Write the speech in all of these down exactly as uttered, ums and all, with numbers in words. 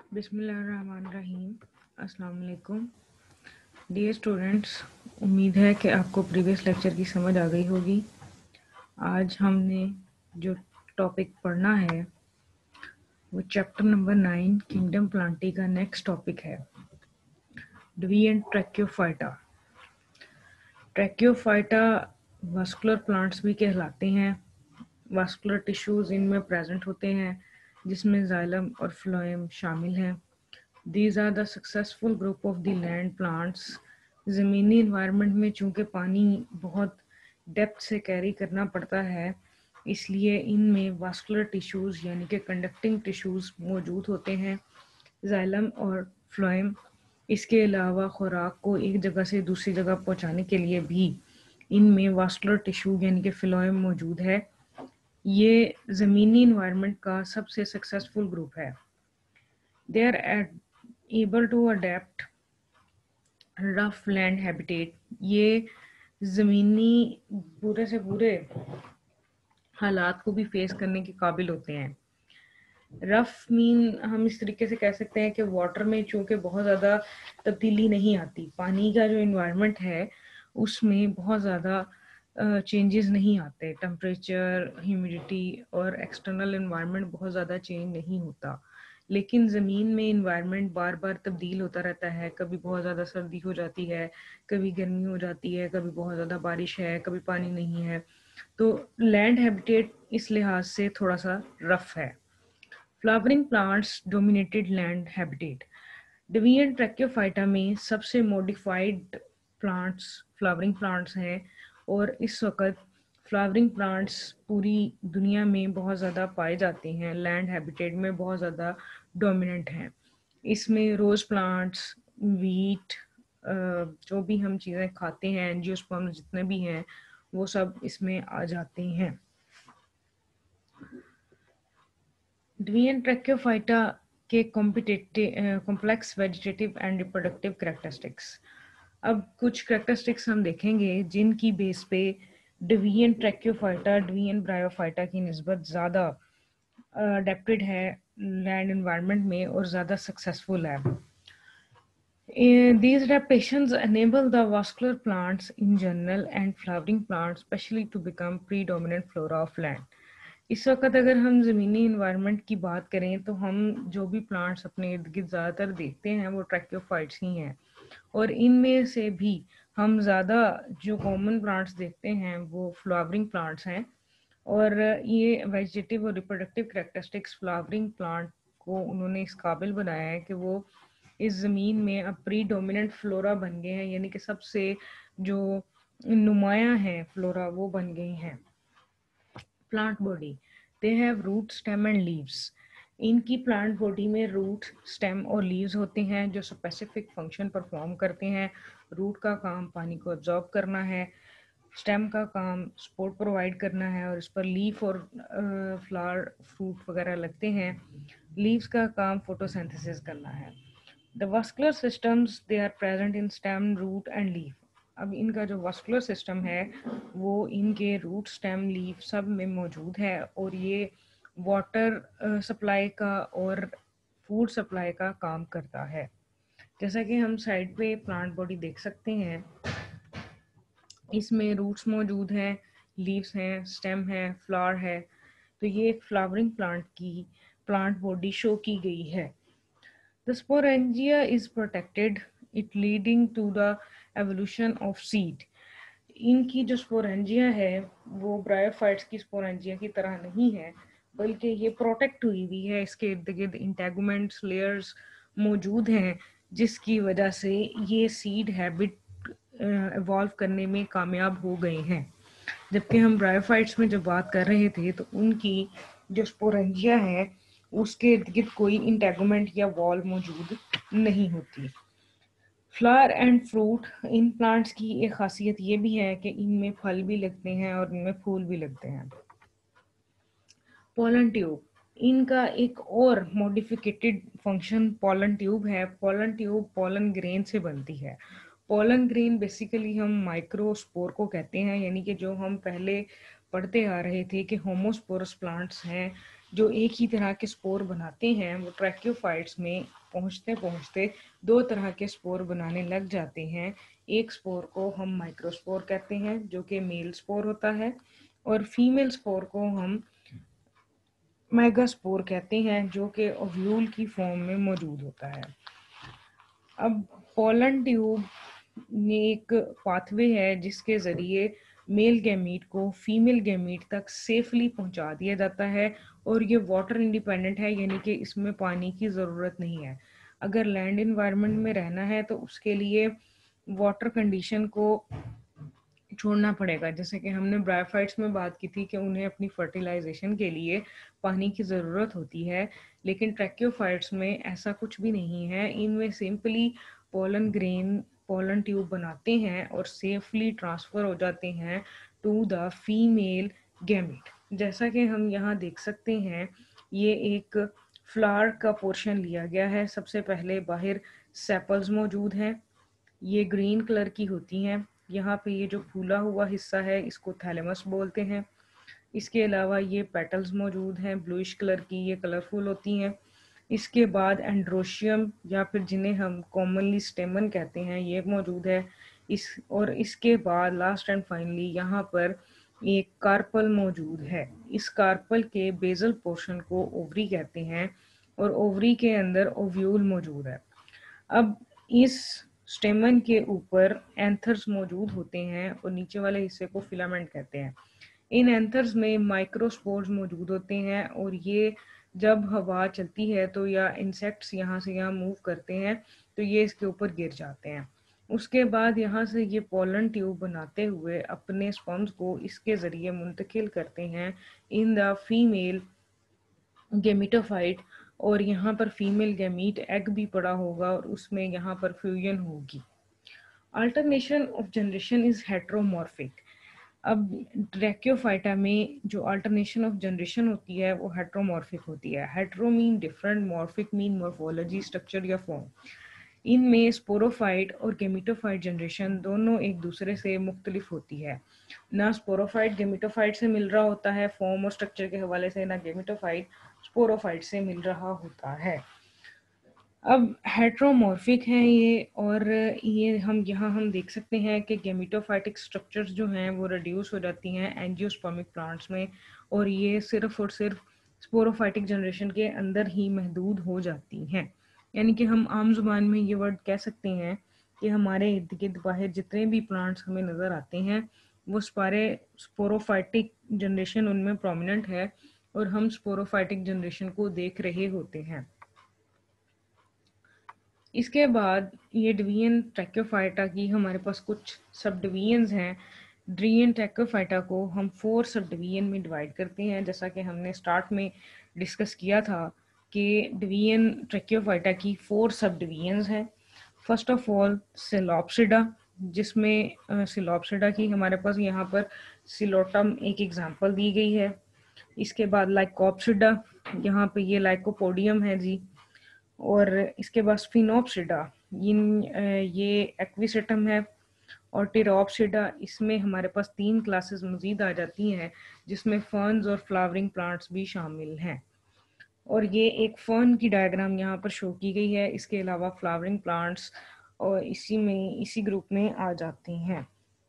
बिस्मिल्लाहिर्रहमानिर्रहीम। अस्सलाम वालेकुम डियर स्टूडेंट्स, उम्मीद है कि आपको प्रीवियस लेक्चर की समझ आ गई होगी। आज हमने जो टॉपिक पढ़ना है वो chapter number nine kingdom Plantae का नेक्स्ट टॉपिक है, डवी and Tracheophyta. Tracheophyta vascular plants भी कहलाते हैं। वास्कुलर टिश्यूज इनमें प्रेजेंट होते हैं जिसमें जाइलम और फ्लोएम शामिल हैं। These are the successful group of the land plants। ज़मीनी इन्वायरमेंट में चूँकि पानी बहुत डेप्थ से कैरी करना पड़ता है, इसलिए इनमें वास्कुलर टिश्यूज़ यानी कि कंडक्टिंग टिश्यूज़ मौजूद होते हैं, जाइलम और फ्लोएम। इसके अलावा खुराक को एक जगह से दूसरी जगह पहुंचाने के लिए भी इनमें वास्कुलर टिश्यू यानी कि फ्लोएम मौजूद है। ये ज़मीनी इन्वायरमेंट का सबसे सक्सेसफुल ग्रुप है। They are at, able to adapt rough land habitat। ये ज़मीनी पूरे से पूरे हालात को भी फेस करने के काबिल होते हैं। रफ मीन हम इस तरीके से कह सकते हैं कि वाटर में चूँकि बहुत ज़्यादा तब्दीली नहीं आती, पानी का जो इन्वायरमेंट है उसमें बहुत ज़्यादा चेंजेस नहीं आते, टेम्परेचर, ह्यूमिडिटी और एक्सटर्नल इन्वायरमेंट बहुत ज़्यादा चेंज नहीं होता। लेकिन ज़मीन में इन्वायरमेंट बार बार तब्दील होता रहता है। कभी बहुत ज़्यादा सर्दी हो जाती है, कभी गर्मी हो जाती है, कभी बहुत ज़्यादा बारिश है, कभी पानी नहीं है। तो लैंड हैबिटेट इस लिहाज से थोड़ा सा रफ है। Flowering plants dominated land habitat. डवी एंड ट्रैक्योफाइटा में सबसे मॉडिफाइड प्लांट्स फ्लावरिंग प्लांट्स हैं और इस वक्त फ्लावरिंग प्लांट्स पूरी दुनिया में बहुत ज़्यादा पाए जाते हैं, लैंड हैबिटेट में बहुत ज़्यादा डोमिनेंट हैं। इसमें रोज़ प्लांट्स, वीट, जो भी हम चीज़ें खाते हैं, एंजियोस्पर्म्स जितने भी हैं वो सब इसमें आ जाते हैं। डवी एंड ट्रैक्योफाइटा के complex vegetative and reproductive characteristics. अब कुछ कैरेक्टरिस्टिक्स हम देखेंगे जिनकी बेस पे डवी एंड ट्रैक्योफाइटा डवी एंड ब्रायोफाइटा की निस्बत ज़्यादा अडेप्टेड है लैंड एनवायरनमेंट में और ज़्यादा सक्सेसफुल है। These adaptations enable the vascular plants in general and flowering plants especially to become predominant flora of land। इस वक्त अगर हम ज़मीनी इन्वायरमेंट की बात करें तो हम जो भी प्लांट्स अपने इर्द गिर्द ज़्यादातर देखते हैं वो ट्रैक्योफाइट्स ही हैं, और इनमें से भी हम ज़्यादा जो कॉमन प्लांट्स देखते हैं वो फ्लावरिंग प्लांट्स हैं। और ये वेजिटेटिव और रिप्रोडक्टिव कैरेक्टरिस्टिक्स फ्लावरिंग प्लांट को उन्होंने इस काबिल बनाया है कि वो इस ज़मीन में अब प्री डोमिनेंट फ्लोरा बन गए हैं, यानी कि सबसे जो नुमाया है फ्लोरा वो बन गई हैं। Plant body, they have root, stem and leaves. इनकी प्लांट बॉडी में रूट, स्टेम और लीव्स होते हैं जो स्पेसिफिक फंक्शन परफॉर्म करते हैं। रूट का काम पानी को एब्जॉर्ब करना है, स्टेम का काम सपोर्ट प्रोवाइड करना है और इस पर लीफ और फ्लावर फ्रूट वगैरह लगते हैं। लीव्स का काम फोटोसिंथेसिस करना है। The vascular systems they are present in stem, root and leaf। अब इनका जो वास्कुलर सिस्टम है वो इनके रूट, स्टेम, लीफ सब में मौजूद है और ये वाटर सप्लाई का और फूड सप्लाई का काम करता है। जैसा कि हम साइड पे प्लांट बॉडी देख सकते हैं, इसमें रूट्स मौजूद हैं, लीव्स हैं, स्टेम है, फ्लावर है। तो ये एक फ्लावरिंग प्लांट की प्लांट बॉडी शो की गई है। The sporangia is protected, it leading to the evolution of seed। इनकी जो स्पोरेंजिया है वो ब्रायोफाइट्स की स्पोरेंजिया की तरह नहीं है, बल्कि ये प्रोटेक्ट हुई हुई है, इसके इर्द गिर्द इंटेगुमेंट्स, लेयर्स मौजूद हैं जिसकी वजह से ये सीड हैबिट इवॉल्व करने में कामयाब हो गए हैं। जबकि हम ब्रायोफाइट्स में जब बात कर रहे थे तो उनकी जो स्पोरेंजिया है उसके इर्द गिर्द कोई इंटेगुमेंट या वॉल मौजूद नहीं होती। फ्लावर एंड फ्रूट, इन प्लांट्स की एक खासियत ये भी है कि इनमें फल भी लगते हैं और इनमें फूल भी लगते हैं। पोलन ट्यूब, इनका एक और मॉडिफिकेटेड फंक्शन पोलन ट्यूब है। पोलन ट्यूब पोलन ग्रेन से बनती है। पोलन ग्रेन बेसिकली हम माइक्रोस्पोर को कहते हैं, यानी कि जो हम पहले पढ़ते आ रहे थे कि होमोस्पोरस प्लांट्स हैं जो एक ही तरह के स्पोर बनाते हैं वो ट्रैक्योफाइट्स में पहुंचते पहुंचते दो तरह के स्पोर बनाने लग जाते हैं। एक स्पोर को हम माइक्रोस्पोर कहते हैं जो कि मेल स्पोर होता है, और फीमेल स्पोर को हम मेगास्पोर कहते हैं जो कि ओव्यूल की फॉर्म में मौजूद होता है। अब पोलन ट्यूब में एक पाथवे है जिसके ज़रिए मेल गैमीट को फीमेल गैमीट तक सेफली पहुंचा दिया जाता है, और ये वाटर इंडिपेंडेंट है, यानी कि इसमें पानी की ज़रूरत नहीं है। अगर लैंड इन्वायरमेंट में रहना है तो उसके लिए वाटर कंडीशन को छोड़ना पड़ेगा। जैसे कि हमने ब्रायोफाइट्स में बात की थी कि उन्हें अपनी फर्टिलाइजेशन के लिए पानी की ज़रूरत होती है, लेकिन ट्रैक्योफाइट्स में ऐसा कुछ भी नहीं है। इनमें simply pollen grain pollen tube बनाते हैं और सेफली ट्रांसफ़र हो जाते हैं टू द फीमेल गैमेट। जैसा कि हम यहाँ देख सकते हैं, ये एक फ्लावर का पोर्शन लिया गया है। सबसे पहले बाहर सेपल्स मौजूद हैं, ये ग्रीन कलर की होती हैं। यहाँ पे ये जो फूला हुआ हिस्सा है इसको थैलेमस बोलते हैं। इसके अलावा ये पेटल्स मौजूद हैं ब्लूइश कलर की, ये कलरफुल होती हैं। इसके बाद एंड्रोशियम या फिर जिन्हें हम कॉमनली स्टेमन कहते हैं ये मौजूद है। इस और इसके बाद लास्ट एंड फाइनली यहाँ पर एक कार्पल मौजूद है। इस कार्पल के बेसल पोर्शन को ओवरी कहते हैं और ओवरी के अंदर ओव्यूल मौजूद है। अब इस स्टेमन के ऊपर एंथर्स मौजूद होते हैं और नीचे वाले हिस्से को फिलामेंट कहते हैं। इन एंथर्स में माइक्रोस्पोर्स मौजूद होते हैं और ये जब हवा चलती है तो या इंसेक्ट्स यहाँ से यहाँ मूव करते हैं तो ये इसके ऊपर गिर जाते हैं। उसके बाद यहाँ से ये पोलन ट्यूब बनाते हुए अपने स्पर्म्स को इसके ज़रिए मुंतकिल करते हैं इन द फीमेल गेमिटोफाइट, और यहाँ पर फीमेल गैमीट एग भी पड़ा होगा और उसमें यहाँ पर फ्यूजन होगी। Alternation of generation is heteromorphic. अब ट्रैक्योफाइटा में जो अल्टरनेशन ऑफ जनरेशन होती है वो हेट्रोमॉर्फिक होती है। Hetero mean different, morphic mean morphology, structure या फॉर्म। इनमें स्पोरोफाइट और गेमिटोफाइट जनरेशन दोनों एक दूसरे से मुख्तलिफ होती है। ना स्पोरोफाइट गेमिटोफाइट से मिल रहा होता है फॉर्म और स्ट्रक्चर के हवाले से, ना गेमिटोफाइट स्पोरोफाइट से मिल रहा होता है। अब हेट्रोमॉर्फिक हैं ये, और ये हम यहाँ हम देख सकते हैं कि गेमिटोफाइटिक स्ट्रक्चर्स जो हैं वो रिड्यूस हो जाती हैं एंजियोस्पर्मिक प्लांट्स में, और ये सिर्फ और सिर्फ स्पोरोफाइटिक जनरेशन के अंदर ही महदूद हो जाती हैं। यानी कि हम आम जुबान में ये वर्ड कह सकते हैं कि हमारे इर्द गिर्द बाहर जितने भी प्लांट्स हमें नज़र आते हैं वो सारे स्पोरोफाइटिक जनरेशन उनमें प्रोमिनेंट है और हम स्पोरोफाइटिक जनरेशन को देख रहे होते हैं। इसके बाद ये डिवीजन ट्रैक्योफाइटा की हमारे पास कुछ सब डिवीजन्स हैं। डिवीजन ट्रैक्योफाइटा को हम फोर सब डिवीजन में डिवाइड करते हैं, जैसा कि हमने स्टार्ट में डिस्कस किया था कि डिवीजन ट्रैक्योफाइटा की फोर सब डिवीजन्स हैं। फर्स्ट ऑफ ऑल सिलोप्सिडा, जिसमें सिलोप्सिडा की हमारे पास यहाँ पर सिलोटम एक एग्जांपल दी गई है। इसके बाद लाइकोप्सिडा, यहाँ पे ये लाइकोपोडियम है जी, और इसके बाद स्फिनोप्सिडा, इन ये एक्विसेटम है, और टिरोप्सिडा, इसमें हमारे पास तीन क्लासेस मजीद आ जाती हैं जिसमें फर्न्स और फ्लावरिंग प्लांट्स भी शामिल हैं, और ये एक फर्न की डायग्राम यहाँ पर शो की गई है। इसके अलावा फ्लावरिंग प्लांट्स और इसी में इसी ग्रुप में आ जाते हैं।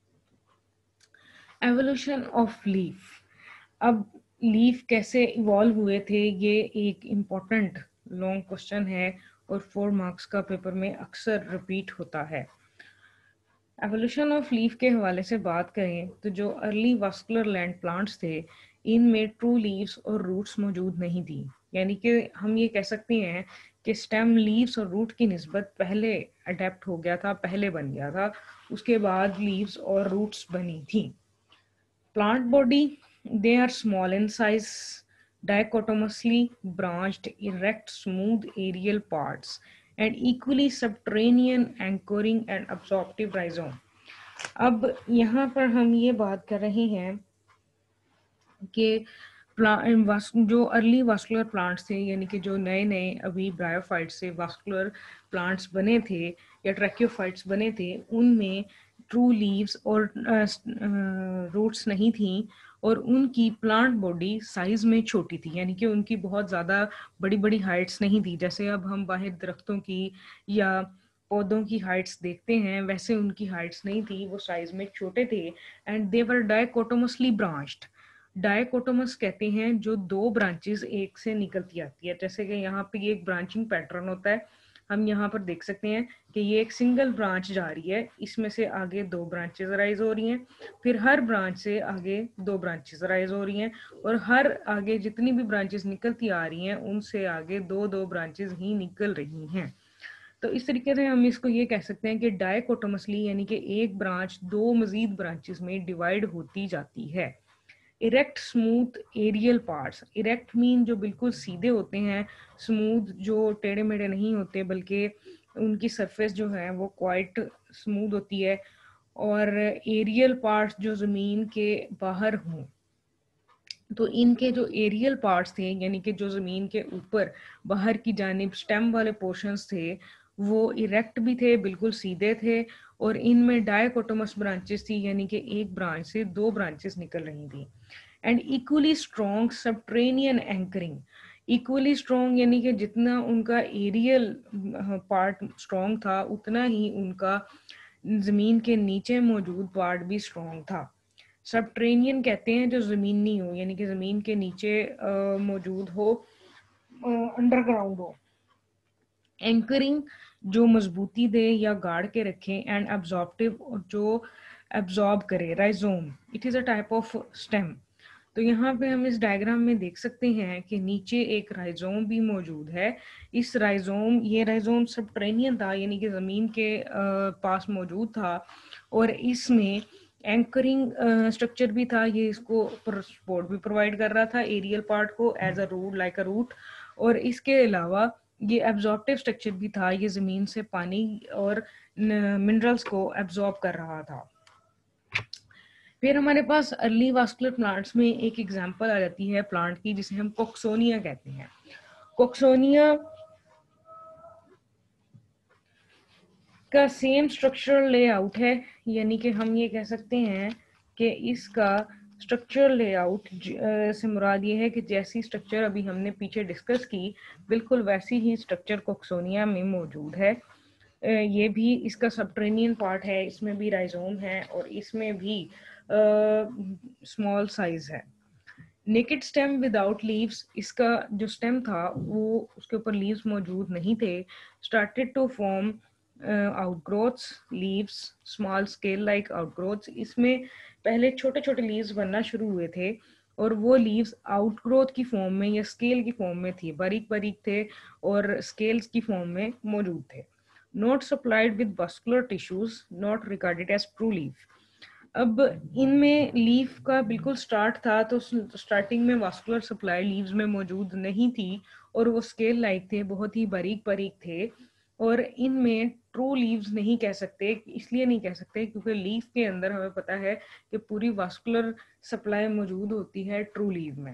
Evolution of leaf. अब लीफ कैसे इवॉल्व हुए थे ये एक इम्पोर्टेंट लॉन्ग क्वेश्चन है और फोर मार्क्स का पेपर में अक्सर रिपीट होता है। एवोल्यूशन ऑफ लीफ के हवाले से बात करें तो जो अर्ली वास्कुलर लैंड प्लांट्स थे इनमें ट्रू लीव्स और रूट्स मौजूद नहीं थी, यानी कि हम ये कह सकते हैं कि स्टेम लीव्स और रूट की निस्बत पहले अडेप्ट हो गया था, पहले बन गया था, उसके बाद लीव्स और रूट्स बनी थी। Plant body, they are small in size, dichotomously branched, erect, smooth aerial parts, and equally subterranean, anchoring and absorptive rhizome. अब यहाँ पर हम ये बात कर रहे हैं कि जो अर्ली वास्कुलर प्लांट्स थे, यानी कि जो नए नए अभी ब्रायोफाइट्स से वास्कुलर प्लांट्स बने थे या ट्रैक्योफाइट्स बने थे, उनमें ट्रू लीव्स और रूट्स नहीं थी, और उनकी प्लांट बॉडी साइज में छोटी थी, यानी कि उनकी बहुत ज़्यादा बड़ी बड़ी हाइट्स नहीं थी। जैसे अब हम बाहर दरख्तों की या पौधों की हाइट्स देखते हैं, वैसे उनकी हाइट्स नहीं थी, वो साइज में छोटे थे। And they were dichotomously branched. Dichotomous कहते हैं जो दो ब्रांचेस एक से निकलती आती है। जैसे कि यहाँ पे एक ब्रांचिंग पैटर्न होता है, हम यहाँ पर देख सकते हैं कि ये एक सिंगल ब्रांच जा रही है, इसमें से आगे दो ब्रांचेस राइज हो रही हैं, फिर हर ब्रांच से आगे दो ब्रांचेस राइज हो रही हैं, और हर आगे जितनी भी ब्रांचेस निकलती आ रही हैं उनसे आगे दो दो ब्रांचेस ही निकल रही हैं। तो इस तरीके से हम इसको ये कह सकते हैं कि डाइकोटोमसली यानी कि एक ब्रांच दो मजीद ब्रांचेस में डिवाइड होती जाती है। Erect smooth aerial parts, erect mean जो बिल्कुल सीधे होते हैं, स्मूथ जो टेढ़े मेढ़े नहीं होते बल्कि उनकी सरफेस जो है वो क्वाइट स्मूथ होती है, और एरियल पार्ट्स जो ज़मीन के बाहर हों। तो इनके जो एरियल पार्ट्स थे यानी कि जो ज़मीन के ऊपर बाहर की जानिब स्टेम वाले पोर्शंस थे, वो इरेक्ट भी थे, बिल्कुल सीधे थे, और इनमें डाइकोटोमस ब्रांचेस थी, यानी कि एक ब्रांच से दो ब्रांचेस निकल रही थी। And equally strong subterranean anchoring, equally strong यानी कि जितना उनका एरियल पार्ट स्ट्रॉन्ग था उतना ही उनका ज़मीन के नीचे मौजूद पार्ट भी स्ट्रॉन्ग था। सबट्रेनियन कहते हैं जो ज़मीनी हो, यानी कि ज़मीन के नीचे मौजूद हो, अंडरग्राउंड हो। एंकरिंग जो मजबूती दे या गाड़ के रखे। एंड एब्जॉर्प्टिव जो एब्जॉर्ब करे। Rhizome, it is a type of stem. तो यहाँ पे हम इस डायग्राम में देख सकते हैं कि नीचे एक राइजोम भी मौजूद है। इस राइजोम ये राइजोम सबट्रेनियन था, यानी कि ज़मीन के पास मौजूद था, और इसमें एंकरिंग स्ट्रक्चर भी था। ये इसको सपोर्ट भी प्रोवाइड कर रहा था एरियल पार्ट को as a root, like a root. और इसके अलावा ये एब्जॉर्प्टिव स्ट्रक्चर भी था, ये ज़मीन से पानी और मिनरल्स को एब्जॉर्ब कर रहा था। फिर हमारे पास अर्ली वास्कुलर प्लांट्स में एक एग्जांपल आ जाती है प्लांट की, जिसे हम कोक्सोनिया कहते हैं। कोक्सोनिया का सेम स्ट्रक्चरल लेआउट है, यानी कि हम ये कह सकते हैं कि इसका स्ट्रक्चरल लेआउट से मुराद ये है कि जैसी स्ट्रक्चर अभी हमने पीछे डिस्कस की, बिल्कुल वैसी ही स्ट्रक्चर कोक्सोनिया में मौजूद है। ये भी इसका सबट्रेनियन पार्ट है, इसमें भी राइजोम है और इसमें भी स्मॉल साइज है। नेकेड स्टेम विदाउट लीव्स, इसका जो स्टेम था वो उसके ऊपर लीव्स मौजूद नहीं थे। Started to form outgrowths, leaves, small scale like outgrowths, इसमें पहले छोटे छोटे लीव्स बनना शुरू हुए थे और वो लीव्स आउटग्रोथ की फॉर्म में या स्केल की फॉर्म में थी, बारीक बारीक थे और स्केल्स की फॉर्म में मौजूद थे। Not supplied with vascular tissues, not regarded as true leaf. अब इनमें लीफ का बिल्कुल स्टार्ट था, तो स्टार्टिंग में वास्कुलर सप्लाई लीव्स में मौजूद नहीं थी और वो स्केल लाइक थे, बहुत ही बारीक बारीक थे, और इनमें ट्रू लीव्स नहीं कह सकते। इसलिए नहीं कह सकते क्योंकि लीफ के अंदर हमें पता है कि पूरी वास्कुलर सप्लाई मौजूद होती है ट्रू लीव में।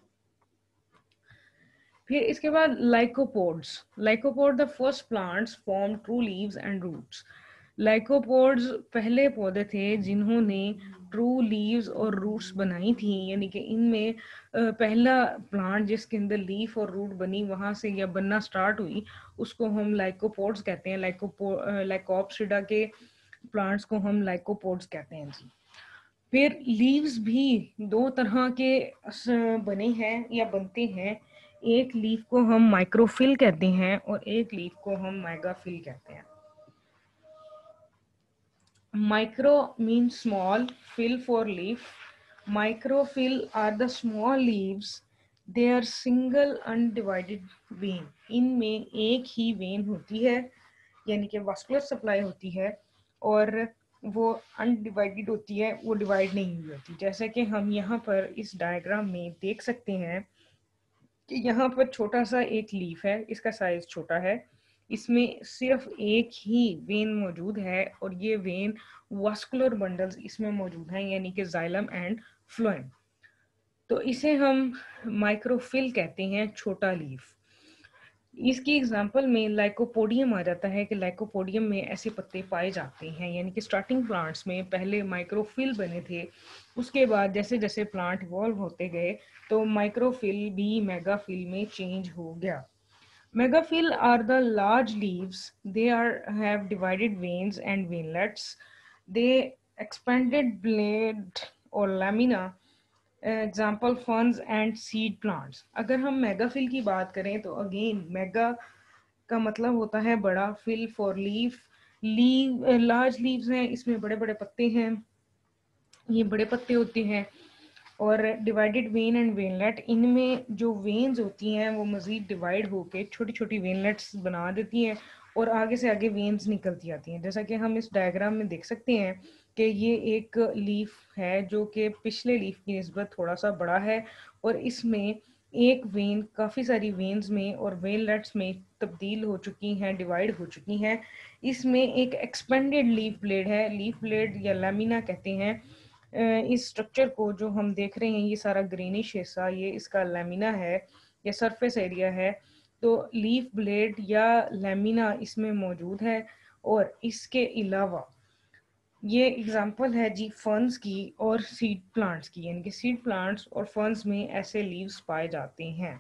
फिर इसके बाद lycopods. Lycopod the first plants form true leaves and roots. Lycopods पहले पौधे थे जिन्होंने ट्रू लीव्स और रूट्स बनाई थी, यानी कि इनमें पहला प्लांट जिसके अंदर लीफ और रूट बनी वहां से या बनना स्टार्ट हुई उसको हम लाइकोपोड्स कहते हैं। लाइकोपो लाइकोप्सिडा के प्लांट्स को हम लाइकोपोड्स कहते हैं जी। फिर लीव्स भी दो तरह के बने हैं या बनते हैं। एक लीफ को हम माइक्रोफिल कहते हैं और एक लीफ को हम मेगाफिल कहते हैं। Micro means small, fill for leaf. Microfill are the small leaves. They are single undivided vein. इनमें एक ही वेन होती है, यानी कि वास्कुलर सप्लाई होती है और वो अनडिवाइडेड होती है, वो डिवाइड नहीं हुई होती। जैसे कि हम यहाँ पर इस डायग्राम में देख सकते हैं कि यहाँ पर छोटा सा एक लीफ है, इसका साइज छोटा है, इसमें सिर्फ एक ही वेन मौजूद है और ये वेन वास्कुलर बंडल्स इसमें मौजूद हैं, यानी कि जाइलम एंड फ्लोएम। तो इसे हम माइक्रोफिल कहते हैं, छोटा लीफ। इसकी एग्जांपल में लाइकोपोडियम आ जाता है कि लाइकोपोडियम में ऐसे पत्ते पाए जाते हैं, यानी कि स्टार्टिंग प्लांट्स में पहले माइक्रोफिल बने थे, उसके बाद जैसे जैसे प्लांट इवॉल्व होते गए तो माइक्रोफिल भी मेगाफिल में चेंज हो गया। Megaphyll are the large leaves. They are have divided veins and veinlets. They expanded blade or lamina. Example ferns and seed plants. अगर हम मेगाफिल की बात करें तो अगेन मेगा का मतलब होता है बड़ा, phyll for leaf, leave large leaves हैं, इसमें बड़े बड़े पत्ते हैं, ये बड़े पत्ते होते हैं। और डिवाइडेड वेन एंड वेनलेट, इनमें जो वेन्स होती हैं वो मज़ीद डिवाइड होके छोटी छोटी वेनलेट्स बना देती हैं और आगे से आगे वेन्स निकलती आती हैं। जैसा कि हम इस डायग्राम में देख सकते हैं कि ये एक लीफ है जो कि पिछले लीफ की निस्बत थोड़ा सा बड़ा है और इसमें एक वेन काफ़ी सारी वेन्स में और वेनलेट्स में तब्दील हो चुकी हैं, डिवाइड हो चुकी हैं। इसमें एक एक्सपेंडेड लीफ ब्लेड है, लीफ ब्लेड या लैमिना कहते हैं। इस स्ट्रक्चर को जो हम देख रहे हैं ये सारा ग्रीनिश हिस्सा, ये इसका लैमिना है, ये सरफेस एरिया है। तो लीफ ब्लेड या लैमिना इसमें मौजूद है। और इसके अलावा ये एग्जांपल है जी फर्न्स की और सीड प्लांट्स की, यानी कि सीड प्लांट्स और फर्न्स में ऐसे लीव्स पाए जाते हैं।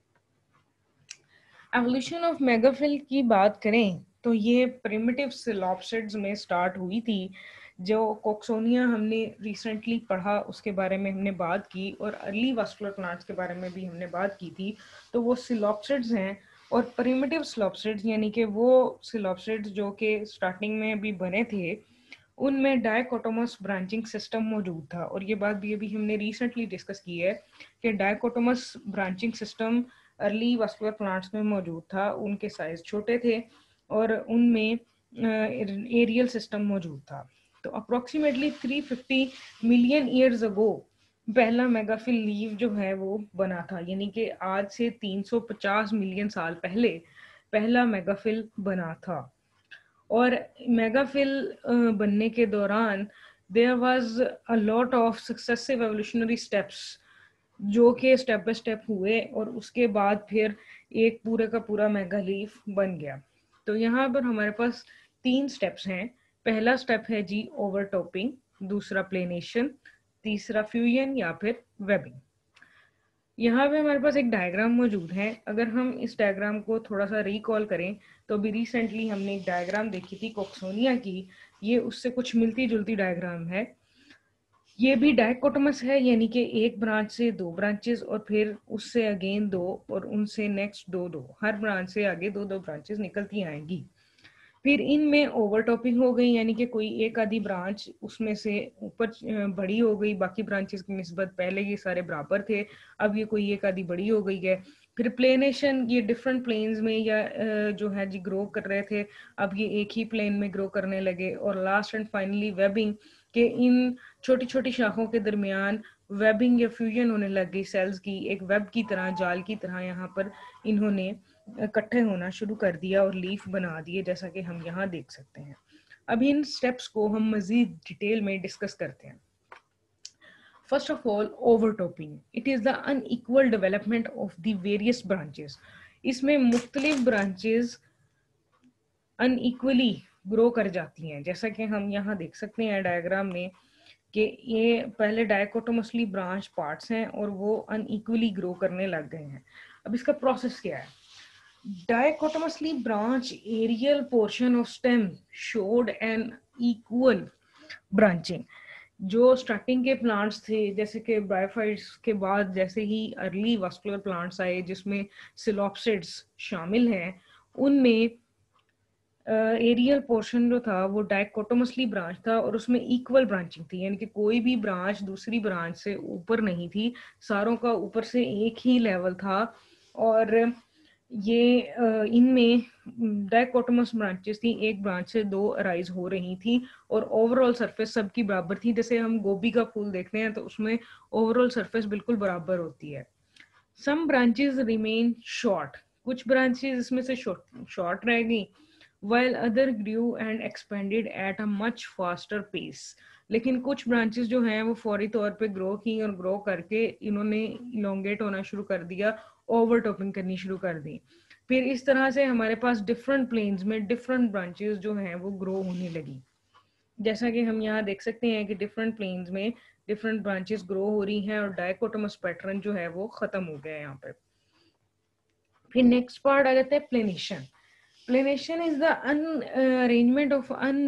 एवोल्यूशन ऑफ मेगाफिल की बात करें तो ये प्रिमिटिव सिलॉप्सिड्स में स्टार्ट हुई थी। जो कोक्सोनिया हमने रिसेंटली पढ़ा उसके बारे में हमने बात की और अर्ली वास्कुलर प्लांट्स के बारे में भी हमने बात की थी। तो वो सिलॉप्सिड्स हैं और प्रिमिटिव सिलॉप्सिड्स यानी कि वो सिलॉप्सिड्स जो कि स्टार्टिंग में भी बने थे उनमें डायकोटोमस ब्रांचिंग सिस्टम मौजूद था। और ये बात भी अभी हमने रिसेंटली डिस्कस की है कि dichotomous branching system early vascular plants में मौजूद था। उनके साइज छोटे थे और उनमें एरियल सिस्टम मौजूद था। तो approximately three fifty million years ago पहला मेगाफिल लीव जो है वो बना था, यानी कि आज से तीन सौ पचास मिलियन साल पहले पहला मेगाफिल बना था। और मेगाफिल बनने के दौरान there was a lot of successive evolutionary steps जो कि स्टेप बाय स्टेप हुए और उसके बाद फिर एक पूरे का पूरा मेगा लीफ बन गया। तो यहाँ पर हमारे पास तीन स्टेप्स हैं। पहला स्टेप है जी ओवरटॉपिंग, दूसरा प्लेनेशन, तीसरा फ्यूजन या फिर वेबिंग। यहाँ पे हमारे पास एक डायग्राम मौजूद है। अगर हम इस डायग्राम को थोड़ा सा रिकॉल करें तो अभी रिसेंटली हमने एक डायग्राम देखी थी कोक्सोनिया की, ये उससे कुछ मिलती जुलती डायग्राम है। ये भी डायकोटोमस है, यानी कि एक ब्रांच से दो ब्रांचेस और फिर उससे अगेन दो और उनसे नेक्स्ट दो दो, हर ब्रांच से आगे दो दो ब्रांचेस निकलती आएंगी। फिर इनमें ओवरटॉपिंग हो गई, यानी कि कोई एक आधी ब्रांच उसमें से ऊपर बड़ी हो गई, बाकी ब्रांचेस की निस्बत पहले ये सारे बराबर थे, अब ये कोई एक आधी बड़ी हो गई है। फिर प्लेनेशन, ये डिफरेंट प्लेन्स में या जो है जी ग्रो कर रहे थे, अब ये एक ही प्लेन में ग्रो करने लगे। और लास्ट एंड फाइनली वेबिंग, के इन छोटी छोटी शाखों के दरमियान वेबिंग या फ्यूजन होने लग गई सेल्स की, एक वेब की तरह, जाल की तरह यहाँ पर इन्होंने इकट्ठे होना शुरू कर दिया और लीफ बना दिए, जैसा कि हम यहाँ देख सकते हैं। अब इन स्टेप्स को हम मजीद डिटेल में डिस्कस करते हैं। First of all overtopping, it is the unequal development of the various branches. इसमें मुख्तलिफ ब्रांचेस अनइक्वली ग्रो कर जाती हैं, जैसा कि हम यहाँ देख सकते हैं डायग्राम में कि ये पहले डायकोटोमसली ब्रांच पार्ट्स हैं और वो अनइक्वली ग्रो करने लग गए हैं। अब इसका प्रोसेस क्या है? Dichotomously branch aerial portion of stem showed an equal branching। जो स्टार्टिंग के प्लांट्स थे, जैसे कि ब्रायोफाइट्स के बाद जैसे ही अर्ली वास्कुलर प्लांट्स आए जिसमें सिलॉप्सिड्स शामिल हैं, उनमें एरियल uh, पोर्शन जो था वो डायकोटोमसली ब्रांच था और उसमें इक्वल ब्रांचिंग थी, यानी कि कोई भी ब्रांच दूसरी ब्रांच से ऊपर नहीं थी, सारों का ऊपर से एक ही लेवल था। और ये इनमें डायकोटोमस ब्रांचेस थी, एक ब्रांच से दो अराइज हो रही थी और ओवरऑल सरफेस सबकी बराबर थी। जैसे हम गोभी का फूल देखते हैं तो उसमें ओवरऑल सरफेस बिल्कुल बराबर होती है। सम ब्रांचेस रिमेन शॉर्ट, कुछ ब्रांचेस इसमें से शॉर्ट रह गई, while other grew and expanded at a much faster pace। लेकिन कुछ ब्रांचेस जो हैं वो फौरी तौर पे ग्रो की और ग्रो करके इन्होंने इलोंगेट होना शुरू कर दिया, ओवरटॉपिंग करनी शुरू कर दी। फिर इस तरह से हमारे पास डिफरेंट प्लेन्स में डिफरेंट ब्रांचेस जो हैं वो ग्रो होने लगी। जैसा कि हम यहाँ देख सकते हैं कि डिफरेंट प्लेन्स में डिफरेंट ब्रांचेस ग्रो हो रही हैं और डायकोटोमस पैटर्न जो है वो खत्म हो गया है यहाँ पे। फिर नेक्स्ट पार्ट आ जाता है planation. Planation is the arrangement of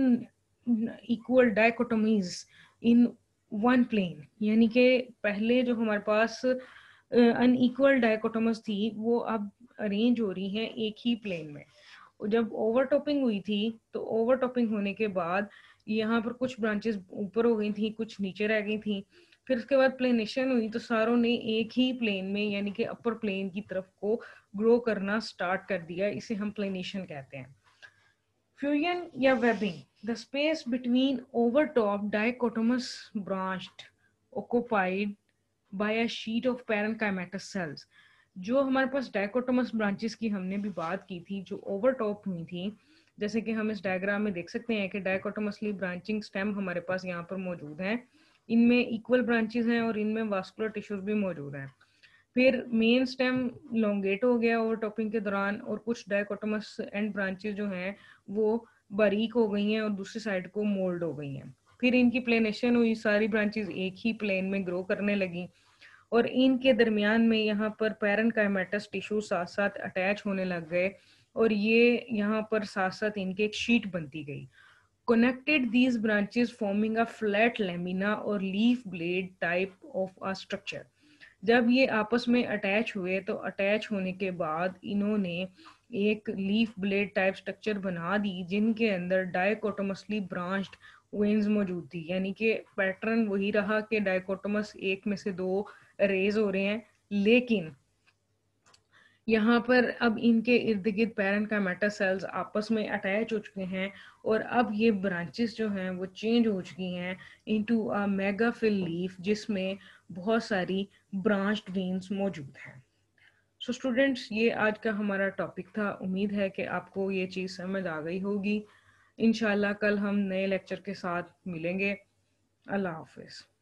unequal dichotomies in one plane, यानी कि पहले जो हमारे पास अनइक्वल डायकोटोमस थी वो अब अरेंज हो रही हैं एक ही प्लेन में। जब ओवरटॉपिंग हुई थी तो ओवरटॉपिंग होने के बाद यहाँ पर कुछ ब्रांचेस ऊपर हो गई थी, कुछ नीचे रह गई थी। फिर उसके बाद प्लेनेशन हुई तो सारों ने एक ही प्लेन में यानी कि अपर प्लेन की तरफ को ग्रो करना स्टार्ट कर दिया, इसे हम प्लेनेशन कहते हैं। फ्यूजन या webbing, the space between overtop dichotomous branched occupied by a sheet of parenchymatous cells। जो हमारे पास डाइकोटोमस ब्रांचेस की हमने भी बात की थी जो ओवरटॉप हुई थी, जैसे कि हम इस डायग्राम में देख सकते हैं कि डाइकोटोमसली ब्रांचिंग स्टेम हमारे पास यहाँ पर मौजूद है। इनमें इक्वल ब्रांचेस हैं और इनमें वास्कुलर टिश्यूज भी मौजूद हैं। फिर मेन स्टेम लोंगेट हो गया ओवरटॉपिंग के दौरान और कुछ डाइकोटोमस एंड ब्रांचेस जो हैं वो बारीक हो गई हैं और दूसरी साइड को मोल्ड हो गई हैं। फिर इनकी प्लेनेशन हुई, सारी ब्रांचेस एक ही प्लेन में ग्रो करने लगी और इनके दरमियान में यहाँ पर पैरेन्काइमेटस टिश्यू साथ साथ अटैच होने लग गए और ये यहाँ पर साथ साथ इनके एक शीट बनती गई। Connected these branches forming a flat lamina or leaf blade type of a structure। जब ये आपस में अटैच हुए तो अटैच होने के बाद इन्होंने एक लीफ ब्लेड टाइप स्ट्रक्चर बना दी जिनके अंदर डाइकोटोमसली ब्रांच्ड वेन्स मौजूद थी, यानी कि पैटर्न वही रहा कि डाइकोटोमस एक में से दो रेज हो रहे हैं, लेकिन यहाँ पर अब इनके इर्द गिर्द पैरेन्काइमेटा सेल्स आपस में अटैच हो चुके हैं और अब ये ब्रांचेस जो हैं वो चेंज हो चुकी हैं इनटू अ मेगाफिल लीफ जिसमें बहुत सारी ब्रांच्ड वेन्स मौजूद हैं। सो so स्टूडेंट्स, ये आज का हमारा टॉपिक था। उम्मीद है कि आपको ये चीज़ समझ आ गई होगी। इंशाल्लाह कल हम नए लेक्चर के साथ मिलेंगे। अल्लाह हाफिज़।